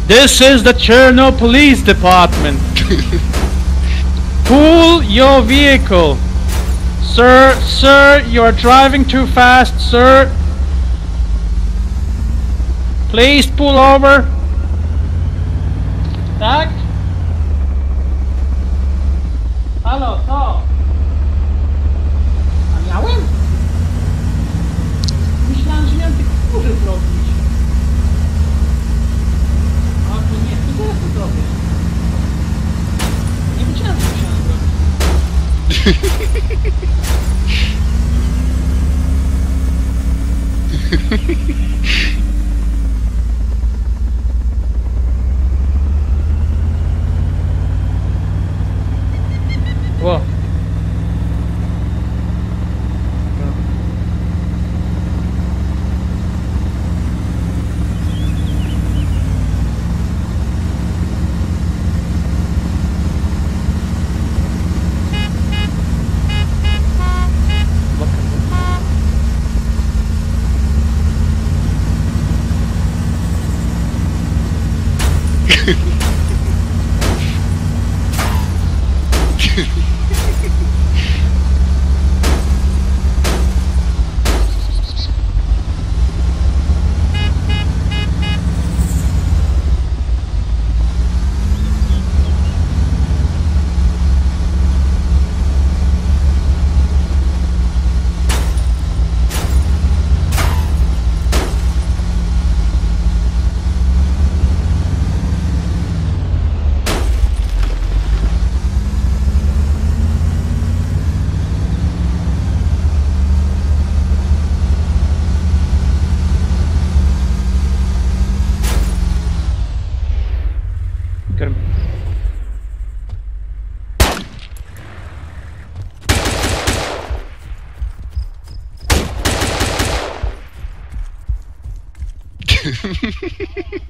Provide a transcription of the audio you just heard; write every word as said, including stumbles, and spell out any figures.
This is the Cherno Police Department. Pull your vehicle. Sir, sir, you are driving too fast, sir. Please pull over. Tak? Halo, co? A miałem? Myślałem, że miałem tych kurzy zrobić. A to nie, to zaraz to zrobię. Nie wiedziałem, co musiałem zrobić. Whoa. Get him.